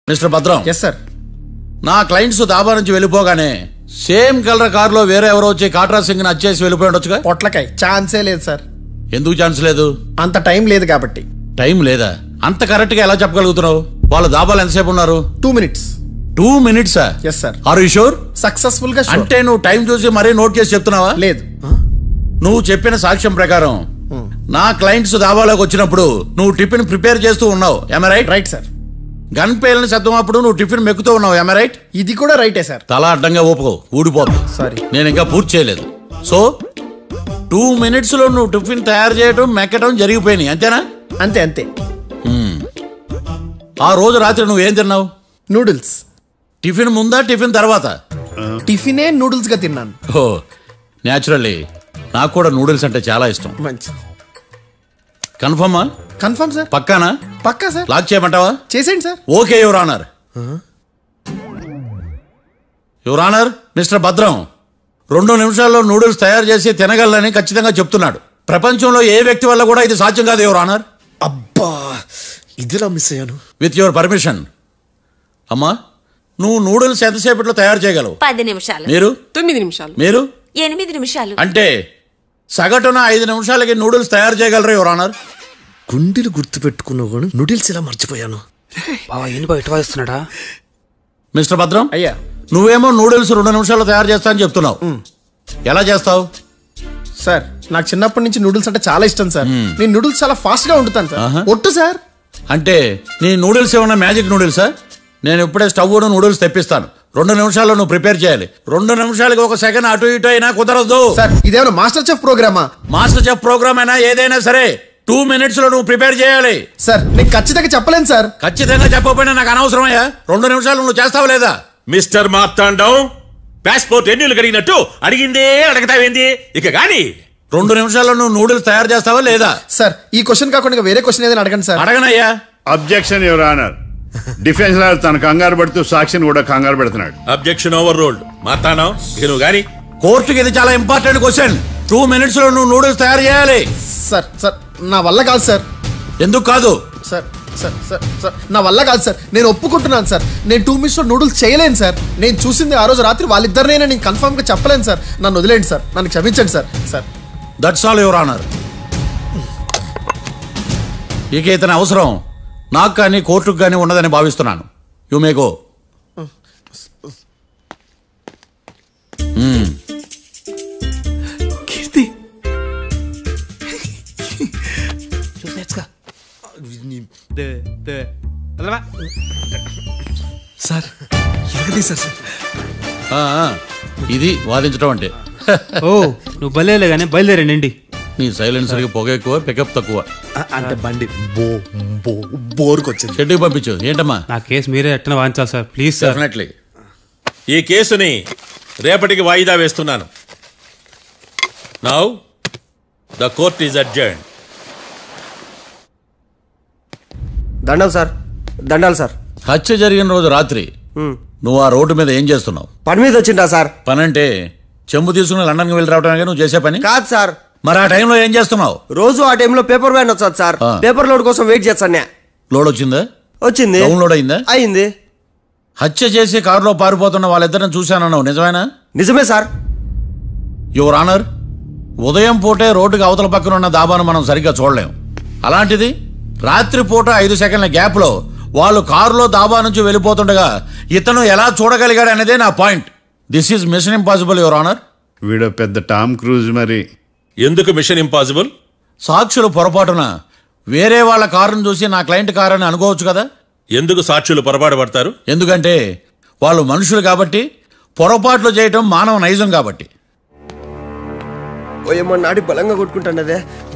Mister Bhadram. Yes sir. నా clients dhaba నుంచి వెళ్ళిపోగానే సేమ్ కలర్ కారులో వేరే ఎవరో వచ్చి కాట్రా సింగ్ వచ్చేసి వెళ్ళిపోయి ఉండొచ్చుగా. పొట్లకాయ ఛాన్సే లేదు సార్. ఎందుకు ఛాన్స్ లేదు? అంత టైం లేదు కాబట్టి. టైం లేదా? అంత కరెక్ట్ గా ఎలా చెప్పగలుగుతున్నావు? వాళ్ళ దాబాలు ఎంతసేపు ఉన్నారు? 2 minutes. 2 minutes? Yes sir. Are you sure? Successful గా. అంటే నువ్వు టైం చూసి మరీ నోట్ చేసి చెప్తున్నావా? లేదు. నువ్వు చెప్పిన సాక్ష్యం ప్రకారం నా క్లయింట్స్ దాబాలోకి వచ్చినప్పుడు నువ్వు టిఫిన్ ప్రిపేర్ చేస్తూ ఉన్నావు. am I right? Right sir. Gun పేలిన శబ్దం అప్పుడు నువ్వు టిఫిన్ మెక్కుతూ ఉన్నావు. am I right? ఇది కూడా రైటే సార్. తల అడ్డంగా ఊపుకో, ఊడిపోతుంది. సారీ, నేను ఇంకా పూర్తి చేయలేదు. సో 2 minutes లో నువ్వు టిఫిన్ తయారు చేయడం మెక్కడం జరిగిపోయినాయి, అంతేనా? అంతే అంతే. ఆ రోజు రాత్రి నువ్వేం తిన్నావు? నూడిల్స్. టిఫిన్ ముందా టిఫిన్ తర్వాత? టిఫినే నూడిల్స్ గా తిన్నాను. ఓ న్యాచురల్లీ నాకు కూడా నూడిల్స్ అంటే చాలా ఇష్టం. మంచిది. కన్ఫర్మా? Confirm sir. పక్కానా? పక్కా సార్. లాక్ చేయమంటావా? చేసేయండి sir. Okay your honour. Your honour, mister Bhadram 2 నిమిషాల్లో నూడిల్స్ తయారు చేసి తినగలని ఖచ్చితంగా చెప్తున్నాడు. ప్రపంచంలో ఏ వ్యక్తి వల్ల కూడా ఇది సాధ్యం కాదు యువర్ ఆనర్. అబ్బా, ఇదిలా మిస్ అయ్యాను. With your permission. అమ్మా, నువ్వు నూడిల్స్ ఎంతసేపట్లో తయారు చేయగలవు? 10 నిమిషాలు. మీరు? 9 నిమిషాలు. మీరు? 8 నిమిషాలు. అంటే సగటున 5 నిమిషాలకి నూడిల్స్ తయారు చేయగలరు యువర్ ఆనర్. గుండెలు గుర్తు పెట్టుకున్నావు కానీ నూడిల్స్ ఇలా మర్చిపోయాను. బావా ఏంటి బయట వాయిస్తున్నాడా? మిస్టర్ భద్రం, అయ్యా, నువ్వేమో నూడిల్స్ 2 నిమిషాల్లో తయారు చేస్తా అని చెప్తున్నావు. ఎలా చేస్తావు? సార్ నాకు చిన్నప్పటి నుంచి నూడిల్స్ అంటే చాలా ఇష్టం సార్. నేను నూడిల్స్ చాలా ఫాస్ట్ గా వండుతాను సార్. ఒట్టు సార్. అంటే నీ నూడిల్స్ ఏమన్నా మ్యాజిక్ నూడిల్సా? నేను ఇప్పుడే స్టవ్ నూడిల్స్ తెప్పిస్తాను. 2 నిమిషాల్లో నువ్వు ప్రిపేర్ చేయాలి. 2 నిమిషాలకి 1 సెకండ్ అటు ఇటు అయినా కుదరదు సార్. ఇదేమైనా మాస్టర్ చెఫ్ ప్రోగ్రామా? మాస్టర్ చెఫ్ ప్రోగ్రామ్ అయినా ఏదైనా సరే 2 minutes లో నువ్వు ప్రిపేర్ చేయాలి. సార్ నేను ఖచ్చితంగా చెప్పలేను సార్. ఖచ్చితంగా చెప్పకపోయినా నాకు అనవసరమయ్యా. 2 నిమిషాలు నువ్వు చేస్తావు లేదా? మిస్టర్ మార్తాండం, పాస్పోర్ట్ ఎన్నిళ్ళు కడిగినట్టు అడిగిందే అడగతావేంది? ఇక గాని 2 నిమిషాల్లో నువ్వు నూడిల్స్ తయారు చేస్తావా లేదా? సార్ ఈ క్వశ్చన్ కాకుండా వేరే క్వశ్చన్ ఏదైనా అడగండి సార్. అడగనయ్యా. Objection your honour. Defence lawyer తన కంగారు పడుతూ సాక్షిని కూడా కంగారు పెడుతున్నాడు. Objection over ruled. మార్తాండం, ఇక నువ్వు గాని. కోర్టుకి ఇది చాలా ఇంపార్టెంట్ క్వశ్చన్. 2 minutes లో నువ్వు నూడిల్స్ తయారు చేయాలి. సార్ సార్ నా వల్ల కాదు సార్. ఎందుకు కాదు? సార్ సార్ సార్ సార్ నా వల్ల కాదు సార్. నేను ఒప్పుకుంటున్నాను సార్. నేను 2 minutes లో నూడిల్స్ చేయలేను సార్. నేను చూసింది ఆ రోజు రాత్రి వాళ్ళిద్దరినైనా నేను కన్ఫర్మ్ గా చెప్పలేను సార్. నన్ను వదిలేండి సార్. నన్ను క్షమించండి sir. Sir that's all your honour. ఇక ఇతని అవసరం నాకు కానీ కోర్టుకు కానీ ఉండదని భావిస్తున్నాను. You may go. Keerthi, sir ఎరగది సార్. ఇది వాదించడం అంటే. ఓ నువ్వు బయలుదేరలే కానీ బయలుదేరండి. నీ సైలెన్సర్కి పొగ ఎక్కువ, పికప్ తక్కువ. అంటే బండి బోర్కి వచ్చింది. షెడ్యూకి పంపించు. ఏంటమ్మా? నా కేసు మీరే ఎట్టన వాయించాలి సార్, ప్లీజ్ సార్. డెఫినెట్లీ. ఈ కేసుని రేపటికి వాయిదా వేస్తున్నాను. Now the court is adjourned. దండాలు సార్. దండాలు సార్. హత్య జరిగిన రోజు రాత్రి నువ్వు ఆ రోడ్డు మీద ఏం చేస్తున్నావు? పని మీద వచ్చిందా సార్? పని అంటే చెంబు తీసుకుని లండన్కి వెళ్ళి రావడానికి నువ్వు చేసే పని కాదు సార్. మరి ఆ టైంలో ఏం చేస్తున్నావు? రోజు ఆ టైంలో పేపర్ వ్యాన్ వచ్చాది సార్. పేపర్ లోడ్ కోసం వెయిట్ చేస్తాను. లోడ్ వచ్చిందా? వచ్చింది. డౌన్లోడ్ అయిందా? అయింది. హత్య చేసి కారులో పారిపోతున్న వాళ్ళిద్దరిని చూశానన్నావు, నిజమేనా? నిజమే సార్. యువర్ ఆనర్, ఉదయం పూటే రోడ్డుకి అవతల పక్కన ఉన్న దాబాను మనం సరిగ్గా చూడలేం. అలాంటిది రాత్రి పూట 5 సెకండ్ల గ్యాప్ లో వాళ్ళు కారులో దాబా నుంచి వెళ్ళిపోతుండగా ఇతను ఎలా చూడగలిగాడు అనేదే నా point. This is mission impossible your honour. వీడు పెద్ద టామ్ క్రూజ్. మరి ఎందుకు మిషన్ ఇంపాసిబుల్? సాక్షులు పొరపాటున వేరే వాళ్ళ కారును చూసి నా క్లయింట్ కారు అని అనుకోవచ్చు కదా. ఎందుకు సాక్షులు పొరపాటు పడతారు? ఎందుకంటే వాళ్ళు మనుషులు కాబట్టి, పొరపాట్లు చేయటం మానవ నైజం కాబట్టి. ఏమో నాడి బలంగా కొట్టుకుంటానదే.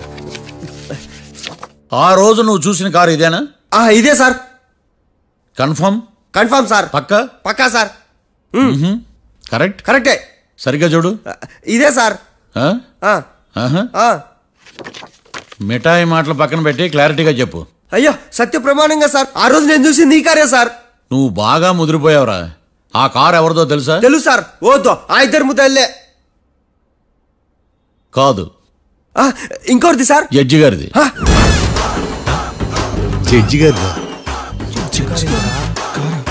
ఆ రోజు నువ్వు చూసిన కారు ఇదేనా? ఇదే సార్. కన్ఫర్మ్? Confirm sir. పక్కా? పక్కా సార్. కరెక్ట్? కరెక్టే. సరిగ్గా చూడు. ఇదే సార్. మిఠాయి మాటలు పక్కన పెట్టి క్లారిటీగా చెప్పు. అయ్యో సత్య ప్రమాణంగా సార్, ఆ రోజు నేను చూసి నీ కారే సార్. నువ్వు బాగా ముదిరిపోయావురా. ఆ కారు ఎవరిదో తెలుసా? తెలుసు సార్. ఓతో ఆ ఇద్దరు ముద్దల్లే. కాదు, ఇంకోటిది సార్. జడ్జి గారిది. జడ్జి గారు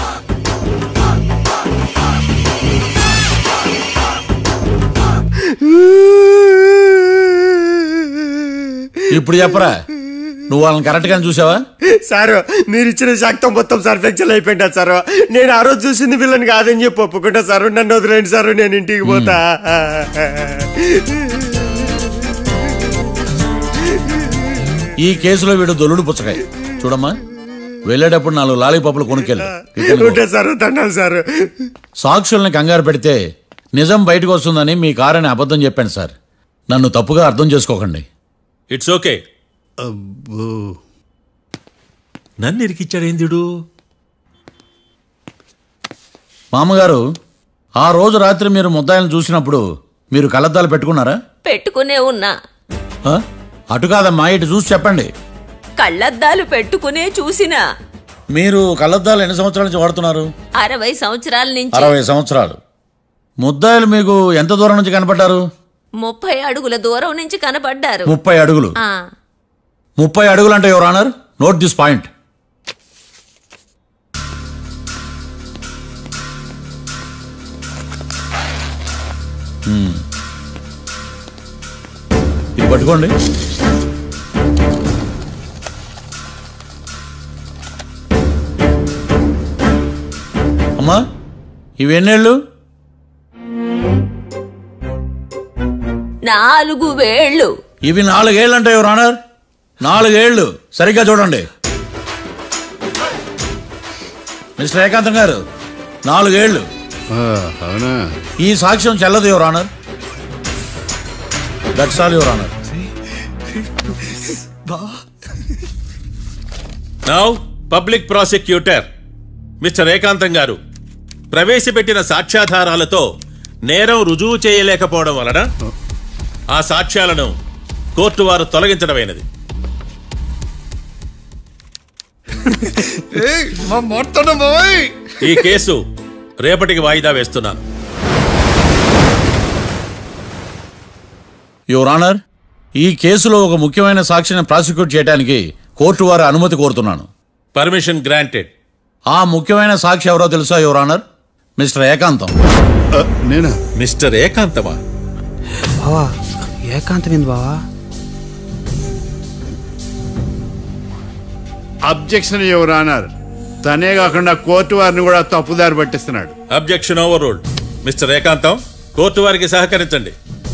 ఇప్పుడు చెప్పరా, నువ్వు వాళ్ళని కరెక్ట్ గానే చూసావా? సార్ మీరు ఇచ్చిన శాక్తం మొత్తం సార్ ఫ్రాక్చర్ అయిపోయింటా సార్. నేను ఆ రోజు చూసింది వీళ్ళని కాదని చెప్పి ఒప్పుకుంటా సార్. నన్ను వదిలేండి సార్, నేను ఇంటికి పోతా. ఈ కేసులో వీడు దొల్లుడు పుచ్చకాయ. చూడమ్మా, వెళ్ళేటప్పుడు 4 లాలీపాపులు కొనుక్కెళ్ళు. Sir దండాలి sir. సాక్షుల్ని కంగారు పెడితే నిజం బయటకు వస్తుందని మీ కారని అబద్ధం చెప్పాను సార్. నన్ను తప్పుగా అర్థం చేసుకోకండి. It's okay. నన్ను ఇరికిచ్చాడేందుడు? మామగారు, ఆ రోజు రాత్రి మీరు ముద్దాయిలను చూసినప్పుడు మీరు కళ్ళద్దాలు పెట్టుకున్నారా? పెట్టుకునే ఉన్నా. ఆ? అటు కాదమ్మా, ఇటు చూసి చెప్పండి. కళ్ళద్దాలు పెట్టుకునే చూసినా. మీరు కళ్ళద్దాలు ఎన్ని సంవత్సరాల నుంచి వాడుతున్నారు? 60 సంవత్సరాల నుంచి. 60 సంవత్సరాలు. ముద్దాయిలు మీకు ఎంత దూరం నుంచి కనపడ్డారు? 30 అడుగుల దూరం నుంచి కనపడ్డారు. 30 అడుగులు. 30 అడుగులు అంటే your honour, note this point. ఇది పట్టుకోండి. అమ్మా, ఇవి ఎన్నేళ్ళు? 4 వేళ్ళు. ఇవి 4 ఏళ్ళు అంటే యువర్ ఆనర్, 4 ఏళ్ళు. సరిగ్గా చూడండి మిస్టర్ ఏకాంతం గారు, 4 ఏళ్ళు. అవునా? ఈ సాక్ష్యం చెల్లదు your honour. That's all your honour. Now public prosecutor mister Ekantham గారు ప్రవేశపెట్టిన సాక్ష్యాధారాలతో నేరం రుజువు చేయలేకపోవడం వలన ఆ సాక్ష్యాలను కోర్టు వారు తొలగించడమైనది. ఈ కేసు రేపటికి వాయిదా వేస్తున్నాను. యువర్ ఆనర్, ఈ కేసులో ఒక ముఖ్యమైన సాక్షిని ప్రాసిక్యూట్ చేయడానికి కోర్టు వారి అనుమతి కోరుతున్నాను. Permission granted. ఆ ముఖ్యమైన సాక్షి ఎవరో తెలుసా యువర్ ఆనర్? మిస్టర్ ఏకాంతం. నేనా? మిస్టర్ ఏకాంతమా? బావా ఏకాంతం ఏంది బావా? Objection your honour. తనే కాకుండా కోర్టు వారిని కూడా తప్పుదారి పట్టిస్తున్నాడు. Objection overruled. Mister Ekantham, court వారికి సహకరించండి.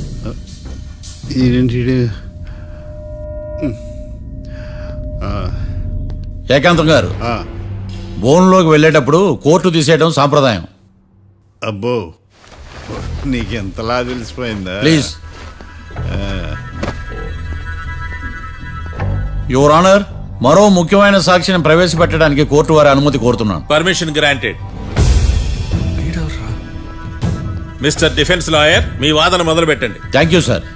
ఏకాంతం గారు, బోన్లోకి వెళ్ళేటప్పుడు కోర్టు తీసేయడం సాంప్రదాయం. అబ్బో, నీకెంతలా తెలిసిపోయిందా? ప్లీజ్. యువర్ ఆనర్, మరో ముఖ్యమైన సాక్షిని ప్రవేశపెట్టడానికి కోర్టు వారి అనుమతి కోరుతున్నాను. Permission granted. Mister defence lawyer, మీ వాదన మొదలు పెట్టండి. Thank you sir.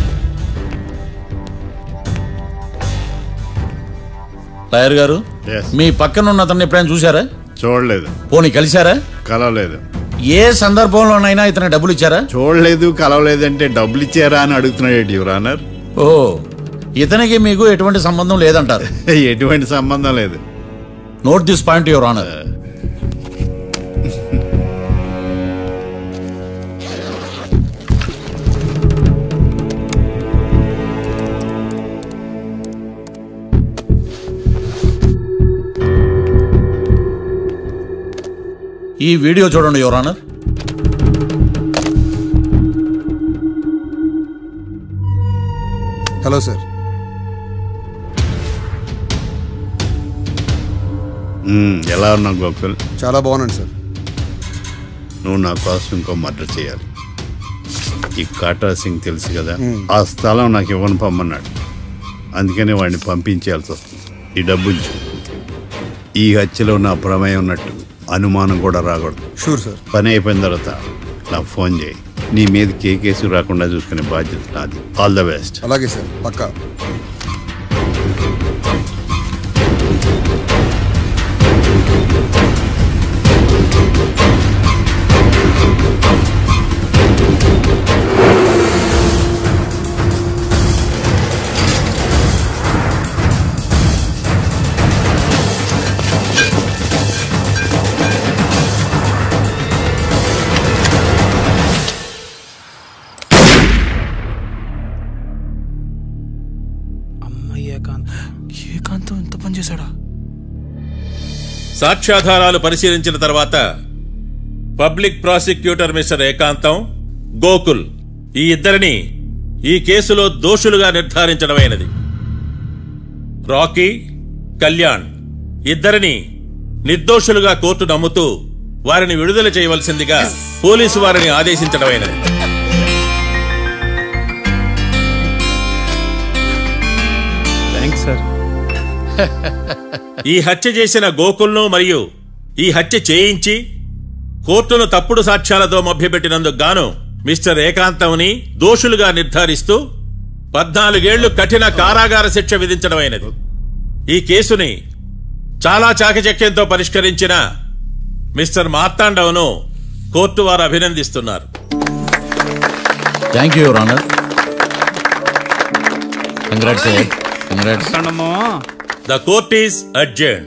లాయర్ గారు, Yes. మీ పక్కన ఉన్న అతన్ని ఎప్పుడైనా చూసారా? చూడలేదు. పోనీ కలిశారా? కలవలేదు. ఏ సందర్భంలోనైనా ఇతను డబ్బులు ఇచ్చారా? చూడలేదు, కలవలేదంటే డబ్బులు ఇచ్చారా అని అడుగుతున్నాడు యువర్ ఆనర్. ఓ, ఇతనికి మీకు ఎటువంటి సంబంధం లేదంటారు? ఎటువంటి సంబంధం లేదు. Note this point your honour. ఈ వీడియో చూడండి యువర్ ఆనర్. Hello sir. ఎలా ఉన్నావు గోకుల్? చాలా బాగున్నాను సార్. నువ్వు నా కోసం ఇంకో మర్డర్ చేయాలి. ఈ కాటా సింగ్ తెలుసు కదా, ఆ స్థలం నాకు ఇవ్వను పమ్మన్నాడు. అందుకని వాడిని పంపించాల్సి వస్తుంది. ఈ డబ్బు ఈ హత్యలో నా ప్రమేయం ఉన్నట్టు అనుమానం కూడా రాకూడదు. Sure sir. పని అయిపోయిన తర్వాత నాకు ఫోన్ చేయి. నీ మీద కేసు రాకుండా చూసుకునే బాధ్యత నాది. All the best. అలాగే సార్, పక్కా. సాక్ష్యాధారాలు పరిశీలించిన తర్వాత పబ్లిక్ ప్రాసిక్యూటర్ మిస్టర్ ఏకాంతం, గోకుల్ ఈ ఇద్దరిని ఈ కేసులో దోషులుగా నిర్ధారించడమైనది. రాకీ, కళ్యాణ్ ఇద్దరిని నిర్దోషులుగా కోర్టు నమ్ముతూ వారిని విడుదల చేయవలసిందిగా పోలీసు వారిని ఆదేశించడమైనది. ఈ హత్య చేసిన గోకుల్ను మరియు ఈ హత్య చేయించి కోర్టును తప్పుడు సాక్ష్యాలతో మభ్యపెట్టినందుకు గాను మిస్టర్ ఏకాంతంని దోషులుగా నిర్ధారిస్తూ 14 ఏళ్లు కఠిన కారాగార శిక్ష విధించడమైనది. ఈ కేసుని చాలా చాకచక్యంతో పరిష్కరించిన మిస్టర్ మార్తాండవను కోర్టు వారు అభినందిస్తున్నారు. Thank you your honour. Congrats. Congrats. The court is adjourned.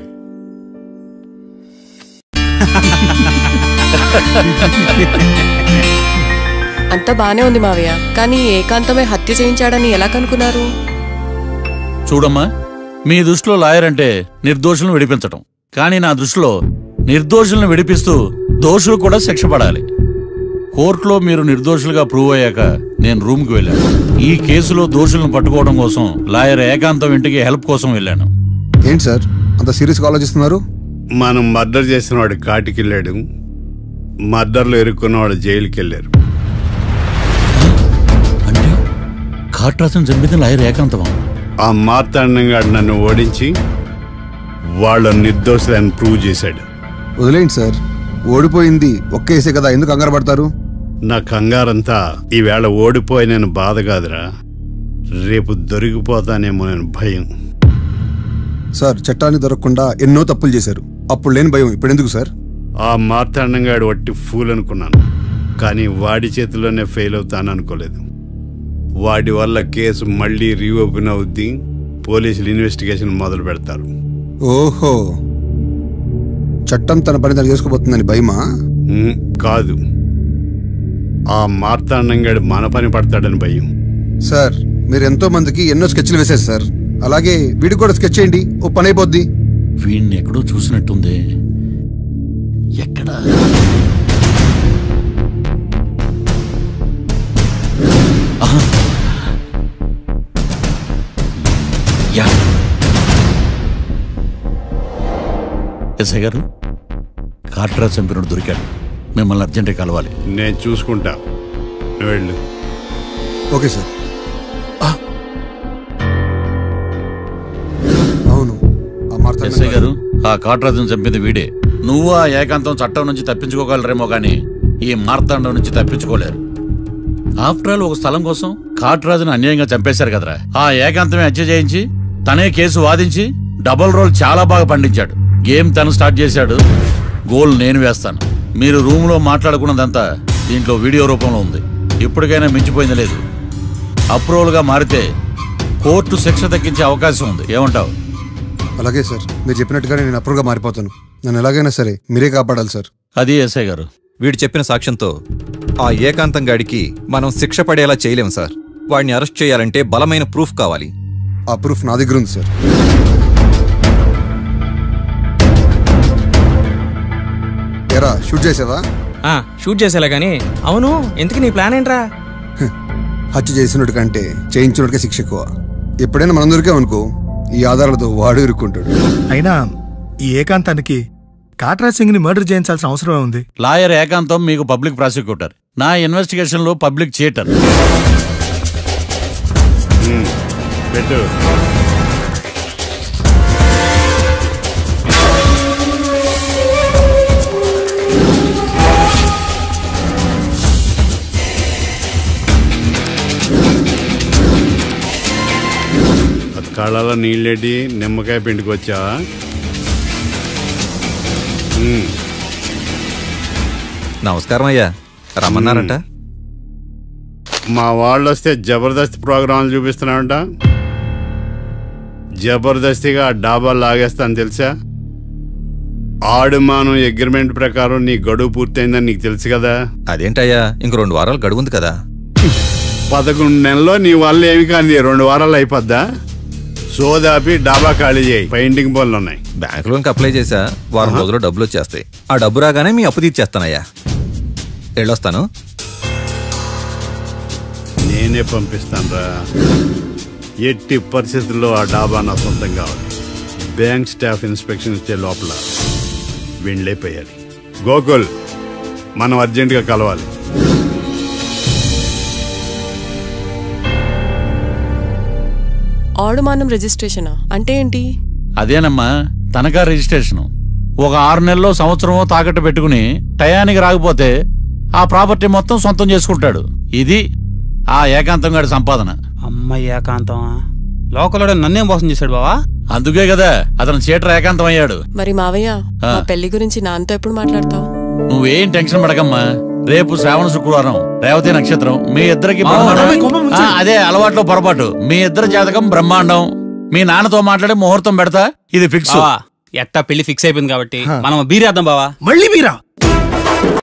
అంతా బానే ఉంది మావయ్య, కానీ ఏకాంతమే హత్య చేయించాడని ఎలా కనుక్కున్నారు? చూడమ్మా, మీ దృష్టిలో లాయర్ అంటే నిర్దోషులను విడిపించటం, కానీ నా దృష్టిలో నిర్దోషులను విడిపిస్తూ దోషులు కూడా శిక్ష పడాలి. కోర్టులో మీరు నిర్దోషులుగా ప్రూవ్ అయ్యాక నేను రూమ్కి వెళ్ళాను. ఈ కేసులో దోషులను పట్టుకోవడం కోసం లాయర్ ఏకాంతం ఇంటికి హెల్ప్ కోసం వెళ్ళాను. ఏంటి సార్ అంత సీరియస్గా ఆలోచిస్తున్నారు? మనం మర్డర్ చేసిన వాడు కాటికి వెళ్ళాడు, మర్డర్లో ఇరుక్కున్న వాడు జైలుకి వెళ్ళారు. అంటే కాట్రాజన్ చంపిన లాయర్ ఏకాంతమా? ఆ మార్తాండంగాడు నన్ను ఓడించి వాళ్ళ నిర్దోషులని ప్రూవ్ చేశాడు. వదిలేండి సార్, ఓడిపోయింది ఒక్కేసే కదా, ఎందుకు కంగారు పడతారు? నా కంగారంతా ఈవేళ ఓడిపోయి నేను బాధ కాదురా, రేపు దొరికిపోతానేమో నేను భయం. సార్ చట్టాన్ని దొరకకుండా ఎన్నో తప్పులు చేశారు, అప్పుడు లేని భయం ఇప్పుడు ఎందుకు సార్? ఆ మార్తాండంగాడు వట్టి ఫూల్ అనుకున్నాను, కానీ వాడి చేతిలోనే ఫెయిల్ అవుతాను అనుకోలేదు. వాడి వల్ల కేసు మళ్ళీ రీఓపెన్ అవుద్ది, పోలీసులు ఇన్వెస్టిగేషన్ మొదలు పెడతారు. ఓహో, చట్టం తన పని తను చేసుకోబోతుందని భయమా? కాదు, ఆ మార్తాండంగాడు మన పని పడతాడని భయం. సార్ మీరు ఎంతో మందికి ఎన్నో స్కెచ్లు వేశారు సార్, అలాగే వీడికి కూడా స్కెచ్ చేయండి, ఓ పని అయిపోద్ది. వీడిని ఎక్కడో చూసినట్టుంది. ఎక్కడ? ఎస్ఐ గారు, కాట్రా చంపినోడు దొరికాడు, మిమ్మల్ని అర్జెంటే కలవాలి. నేను చూసుకుంటా, వెళ్ళు. Okay sir. అవును, ఎస్ఐ గారు, ఆ కాట్రాజును చంపింది వీడే. నువ్వు ఆ ఏకాంతం చట్టం నుంచి తప్పించుకోగలరేమో కానీ ఈ మార్తాండం నుంచి తప్పించుకోలేరు. ఆఫ్టర్ ఆల్ ఒక స్థలం కోసం కాట్రాజును అన్యాయంగా చంపేశారు కదరా. ఆ ఏకాంతమే హత్య చేయించి తనే కేసు వాదించి డబుల్ రోల్ చాలా బాగా పండించాడు. గేమ్ తను స్టార్ట్ చేశాడు, గోల్ నేను వేస్తాను. మీరు రూమ్లో మాట్లాడుకున్నదంతా దీంట్లో వీడియో రూపంలో ఉంది. ఇప్పటికైనా మించిపోయింది లేదు. అప్రూవల్గా మారితే కోర్టు శిక్ష తగ్గించే అవకాశం ఉంది. ఏమంటావు? అలాగే సార్, మీరు చెప్పినట్టుగానే నేను అప్రూవ్గా మారిపోతాను. నన్ను ఎలాగైనా సరే మీరే కాపాడాలి సార్. అది ఎస్ఐ గారు. వీడు చెప్పిన సాక్ష్యంతో ఆ ఏకాంతం గాడికి మనం శిక్ష పడేలా చేయలేం సార్. వాడిని అరెస్ట్ చేయాలంటే బలమైన ప్రూఫ్ కావాలి. ఆ ప్రూఫ్ నా దగ్గర ఉంది సార్. ఎరా షూట్ చేసావా? షూట్ చేసేలా గానీ. అవును, ఎందుకు నీ ప్లాన్ ఏంట్రా? హత్య చేసినట్టు కంటే చేయించినట్టుగా శిక్ష ఎక్కువ. ఎప్పుడైనా మనం దొరికామనుకో ఈ ఆధారాలతో వాడు ఇరుక్కుంటాడు. అయినా ఈ ఏకాంతానికి కాట్రా సింగ్ ని మర్డర్ చేయించాల్సిన అవసరమే ఉంది. లాయర్ ఏకాంతం మీకు పబ్లిక్ ప్రాసిక్యూటర్, నా ఇన్వెస్టిగేషన్ లో పబ్లిక్ చీటర్. పెట్టు. కళ్ళలో నీళ్ళేటి నిమ్మకాయ పిండుకొచ్చావా? నమస్కారం అయ్యా, రమ్మన్నారంట. మా వాళ్ళు వస్తే జబర్దస్త్ ప్రోగ్రాంలు చూపిస్తున్నామంట. జబర్దస్తిగా డాబా లాగేస్తాను తెలుసా? ఆడుమానం అగ్రిమెంట్ ప్రకారం నీ గడువు పూర్తయిందని నీకు తెలుసు కదా. అదేంటయ్యా, ఇంక 2 వారాలు గడువు ఉంది కదా. 11 నెలల్లో నీ వల్ల ఏమి కానీ 2 వారాలు అయిపోద్దా? సోదాపి డాబా ఖాళీ చేయి పెయింటింగ్ పనులు ఉన్నాయి. బ్యాంక్ లోన్కి అప్లై చేశా, వారం రోజుల్లో డబ్బులు వచ్చేస్తాయి. ఆ డబ్బు రాగానే మీ అప్పు తీర్చేస్తానయ్యా. వెళ్ళొస్తాను. నేనే పంపిస్తాను రా. ఎట్టి పరిస్థితుల్లో ఆ డాబా నా సొంతం కావాలి. బ్యాంక్ స్టాఫ్ ఇన్స్పెక్షన్ ఇచ్చే లోపల వెళ్ళైపోయాలి. గోకుల్, మనం అర్జెంటుగా కలవాలి. ఆడుమానం రిజిస్ట్రేషనా అంటే ఏంటి? అదేనమ్మా తనఖా రిజిస్ట్రేషన్. ఒక 6 నెలల్లో సంవత్సరమో తాకట్టు పెట్టుకుని టయానికి రాకపోతే ఆ ప్రాపర్టీ మొత్తం సొంతం చేసుకుంటాడు. ఇది ఆ ఏకాంతం గారి సంపాదన. అమ్మ ఏకాంతం లోకల్లో నన్నేం మోసం చేశాడు బావా? అందుకే కదా అతను చీటర్ ఏకాంతం అయ్యాడు. మరి మావయ్య మా పెళ్లి గురించి నాన్నతో ఎప్పుడు మాట్లాడతావు? నువ్వేం టెన్షన్ పడకమ్మా. రేపు శ్రావణ శుక్రవారం, రేవతి నక్షత్రం. మీ ఇద్దరికి అదే అలవాట్లో పొరపాటు. మీ ఇద్దరి జాతకం బ్రహ్మాండం. మీ నాన్నతో మాట్లాడి ముహూర్తం పెడతా. ఇది ఫిక్స్. ఎట్టా పెళ్లి ఫిక్స్ అయిపోయింది కాబట్టి మనం బీరేద్దాం బావా. మళ్ళీ మీరా?